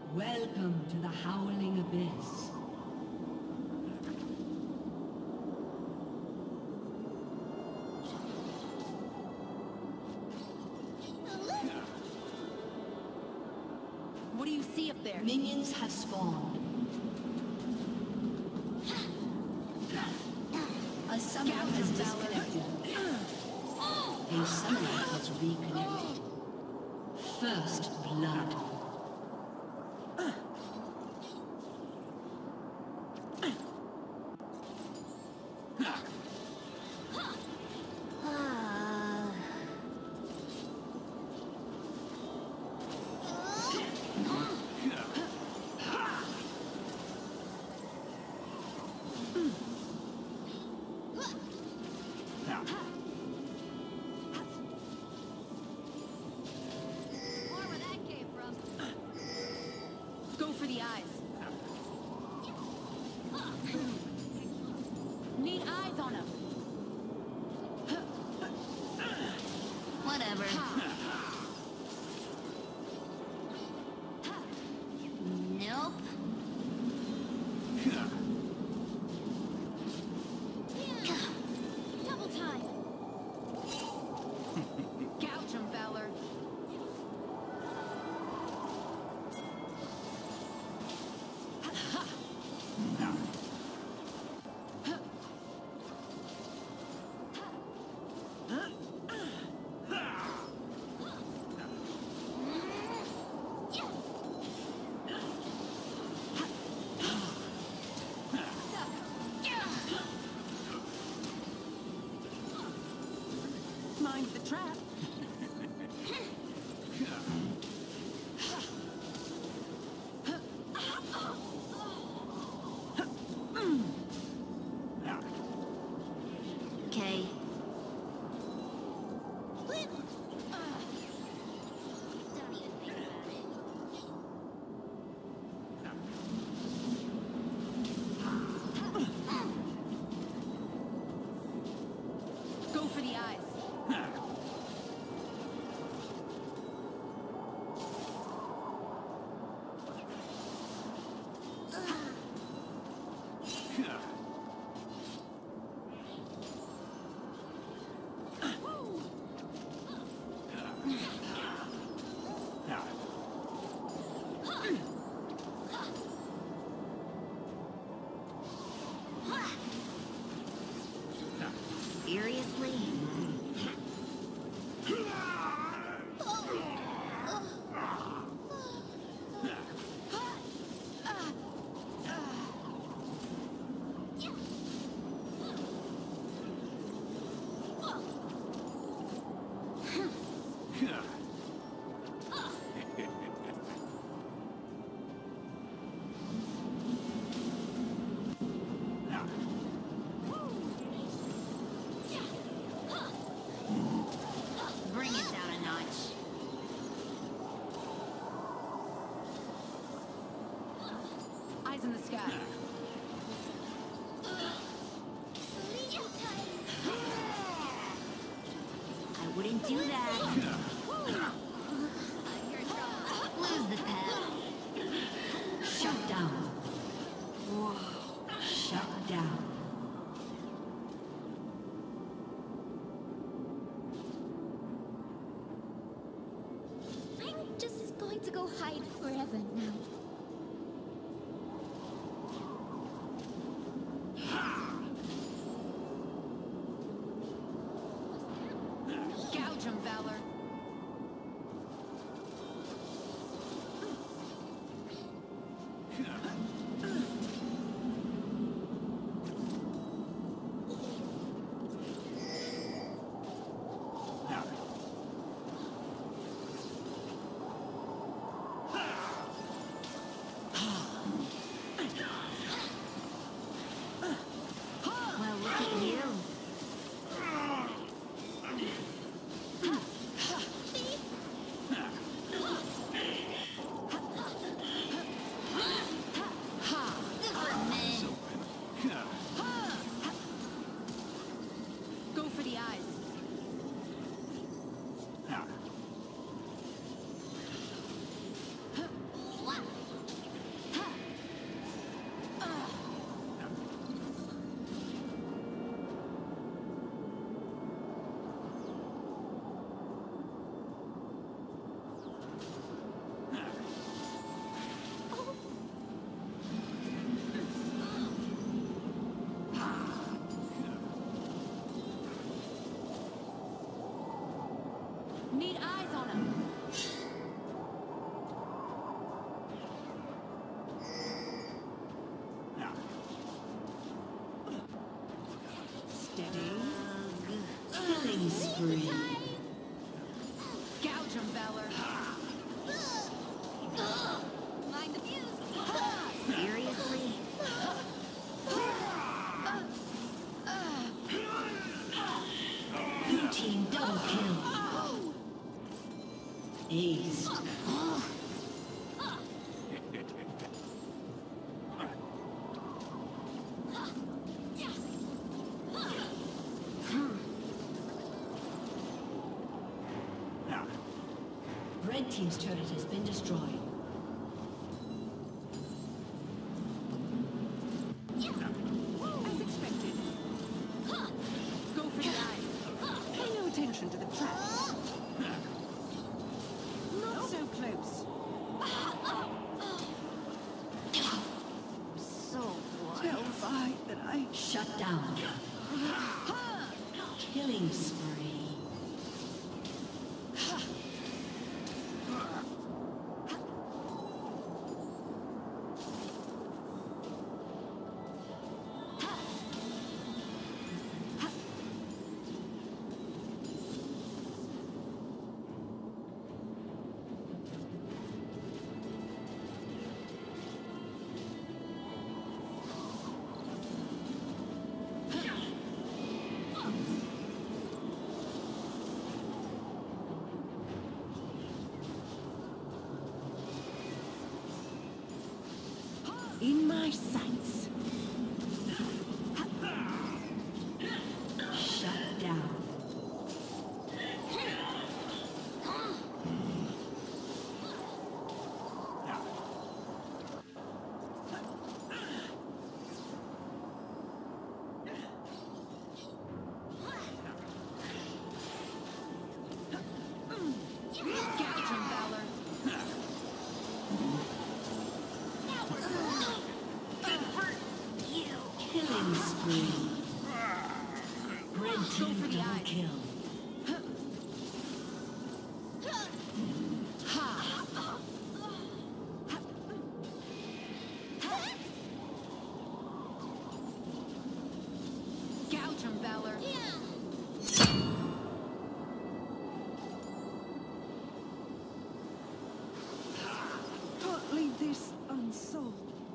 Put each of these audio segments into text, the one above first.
Welcome to the Howling Abyss. What do you see up there? Minions have spawned. A summoner has disconnected. A summoner has reconnected. First blood. Go for the eyes. Need eyes on him. Whatever. Nope. Double time. Gouge him, Valor. Mine's the trap. Okay. Don't even think about it. Go for the eyes. Seriously? Bring it down a notch. Eyes in the sky. I wouldn't do that. Lose the pet. Shut down. Shut down. I'm just going to go hide forever now. Gouge him, Valor. Aced. Red team's turret has been destroyed. As expected. Go for the eyes. Pay no attention to the trap. Not so close. So what? Terrified that I... Shut down. Killing spree. In my sights. Shut down. Gouge him, Valor. Killing spree. Red team for the double eyes. kill. Gouge him, Valor. Can't leave this unsolved.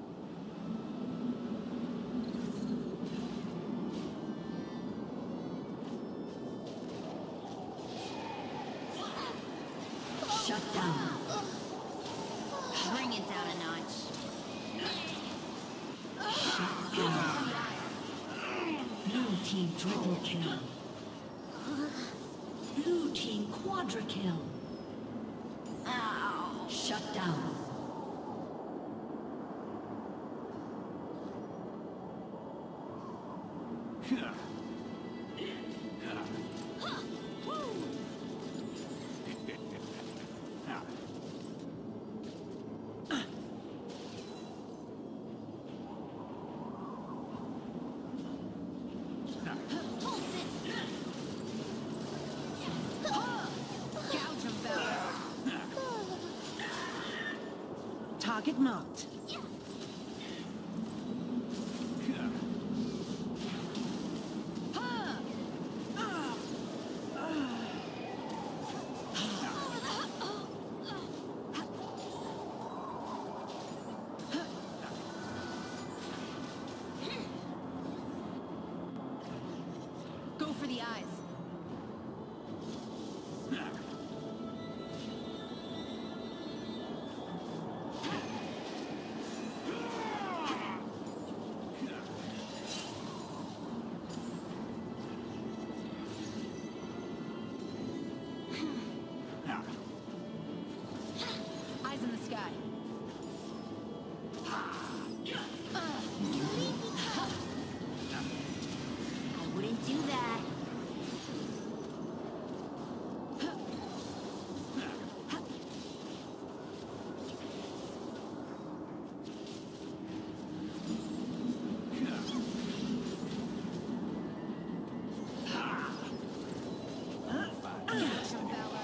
Shut down. Bring it down a notch. Shut down. Blue team triple kill. Blue team quadra kill. Ow. Shut down. Gouge him, Valor. Target marked. Go for the eyes. Eyes in the sky. I wouldn't do that. Gouge him, Valor.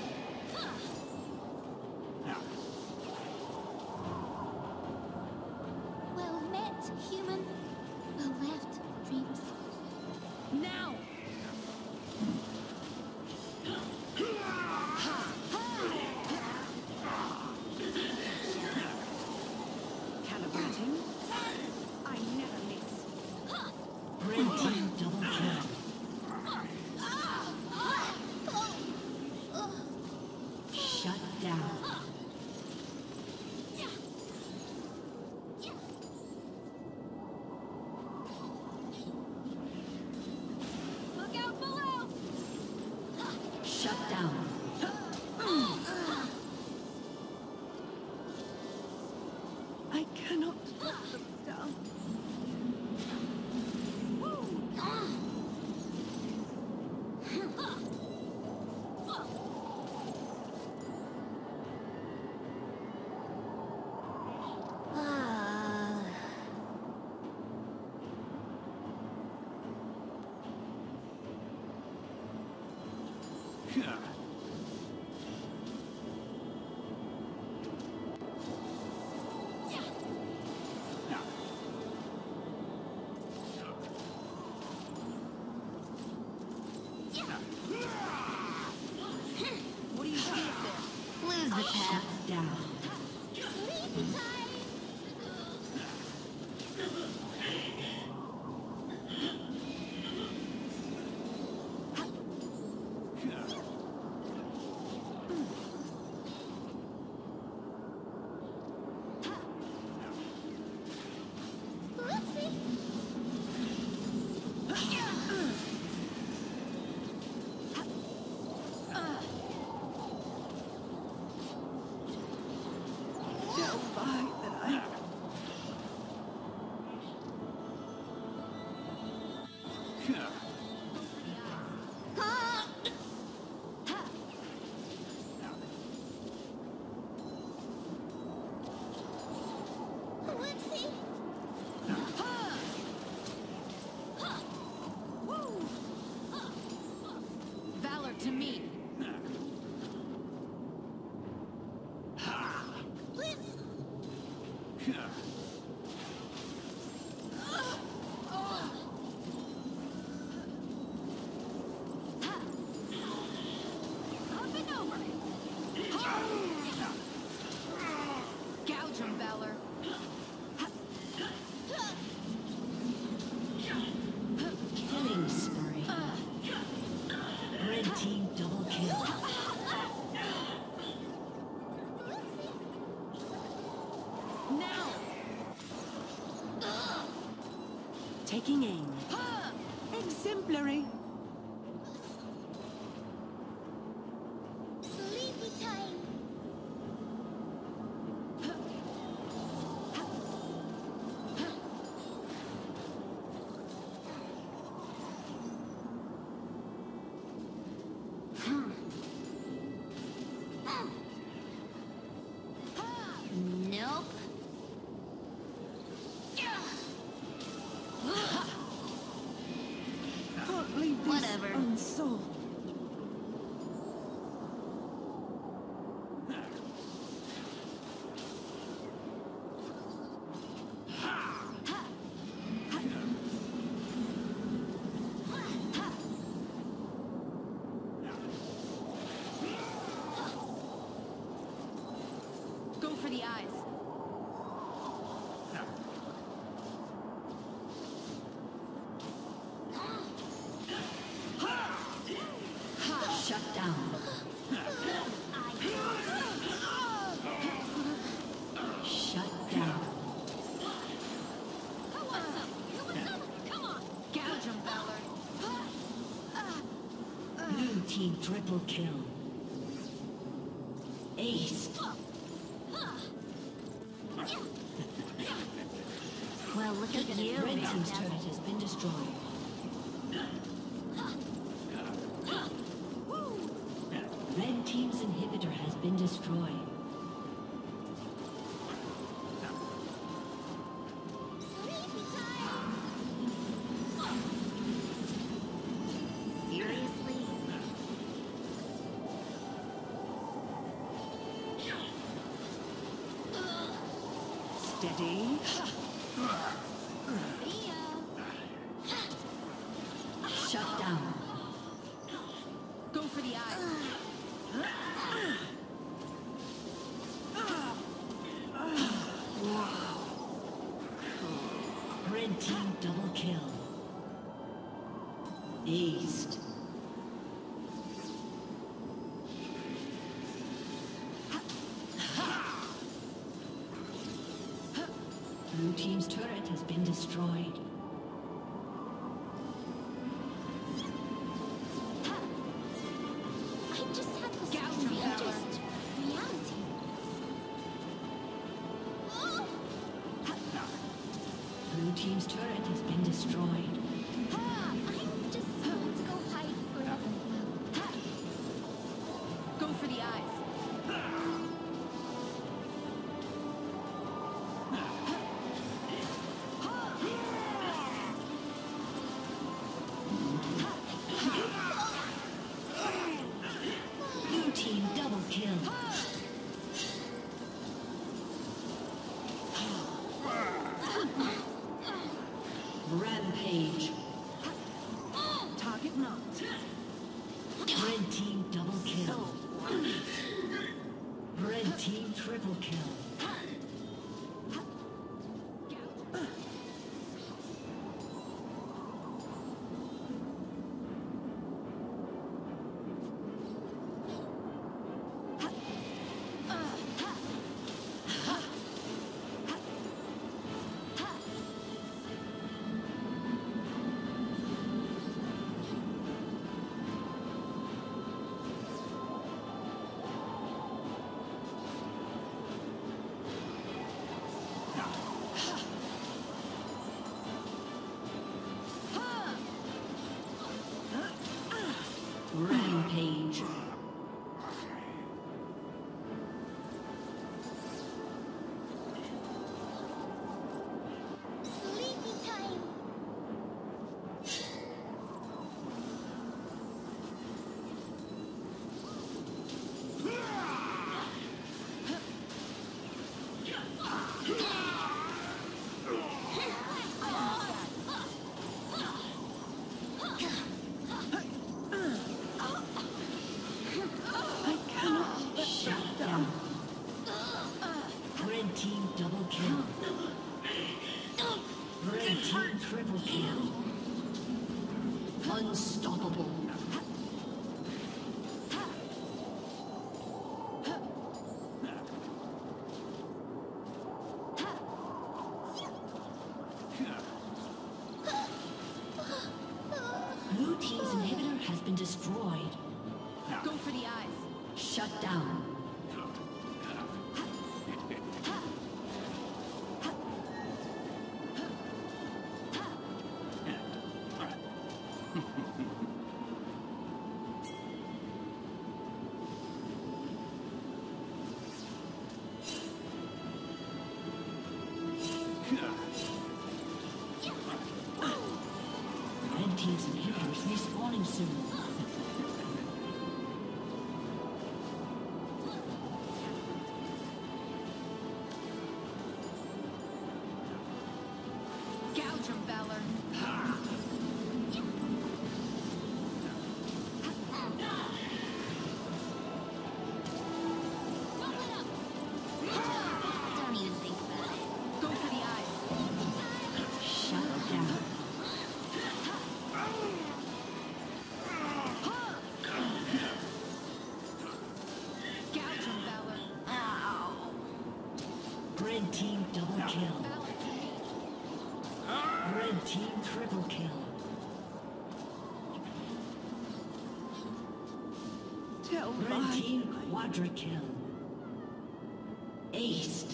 down. Look out below! Shut down. I cannot let them down. What do you see up there? Lose the path. Shut down. Sleepy time. Terrified that I... Whoopsie. Valor to me. Up and over. Gouge 'em, Valor. Killing spree. Red team double kill. Now. Taking aim. Exemplary. Sleepy time. Nope. Can't leave this Whatever. unsolved. Go for the eyes. Shut down. Shut down. Who wants some? Come on. Gouge 'em, Valor. Blue team triple kill. Ace. Well, look at you. Red team's turret has been destroyed. Red team's inhibitor has been destroyed. Seriously? Steady. See ya. Shut down. Go for the eyes. Red team double kill. Aced. Blue team's turret has been destroyed. I just had the strangest reality. Blue team's turret has been destroyed. I'm just going to go hide forever. Go for the eyes. Blue team double kill. Rampage. Target knocked. Red team double kill. Red team triple kill. Rampage. Sleepy time. Shut down. Red team double kill. Red team triple kill. Unstoppable. Blue team's inhibitor has been destroyed. Go for the eyes. Shut down. Red team's inhibitors respawning soon. Gouge 'em, Valor. Don't even think about it. Go for the eyes. Shut down. Gouge 'em, Valor. Red team double kill. Valor. Red team triple kill. Tell Red team quadra kill. Aced.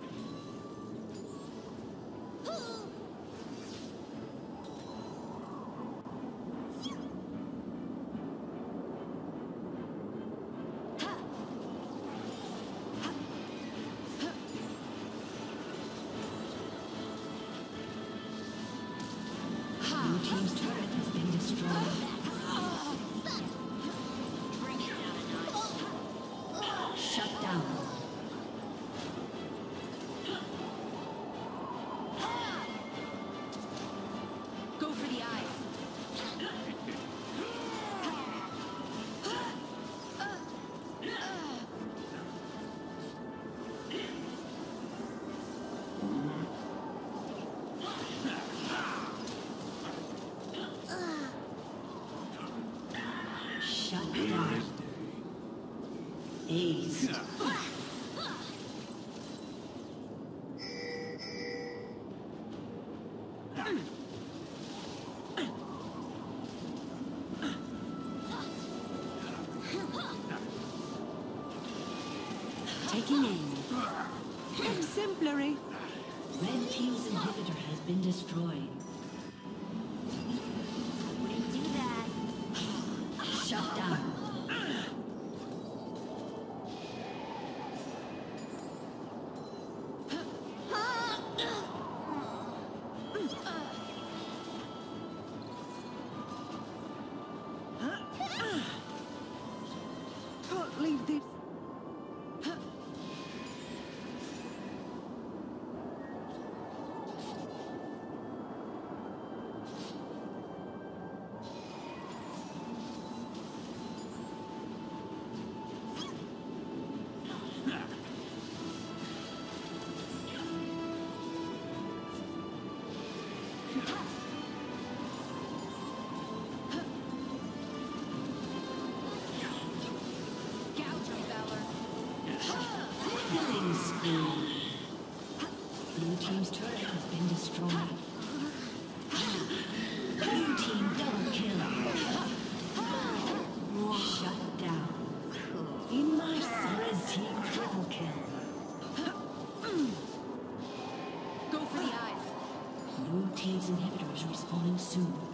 Blue team's turret has been destroyed. Shut down. Taking aim. Exemplary. Red team's inhibitor has been destroyed. Wouldn't do that. Shut down. Can't leave this. Killing spree. Blue team's turret has been destroyed. Blue team double kill. Shut down. In my red team triple kill. Go for the eyes. Blue team's inhibitor is respawning soon.